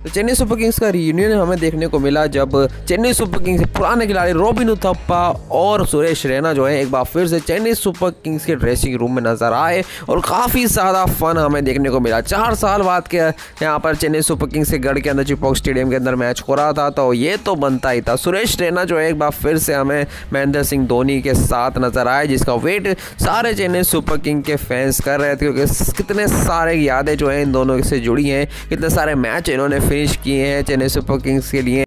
तो Chennai super kings का reunion हमें देखने को मिला जब चेन्नई सुपर किंग्स के पुराने खिलाड़ी रॉबिन उथप्पा और सुरेश रैना जो है एक बार फिर से चेन्नई सुपर किंग्स के ड्रेसिंग रूम में नजर आए और काफ़ी ज़्यादा फन हमें देखने को मिला। 4 साल बाद के यहाँ पर चेन्नई सुपर किंग्स के गढ़ के अंदर चिपॉक स्टेडियम के अंदर मैच हो रहा था, तो ये तो बनता ही था। सुरेश रैना जो है एक बार फिर से हमें महेंद्र सिंह धोनी के साथ नजर आए, जिसका वेट सारे चेन्नई सुपर किंग के फैंस कर रहे थे, क्योंकि कितने सारे यादें जो हैं इन दोनों से जुड़ी हैं, कितने सारे मैच इन्होंने फिनिश किए हैं चेन्नई सुपर किंग्स के लिए।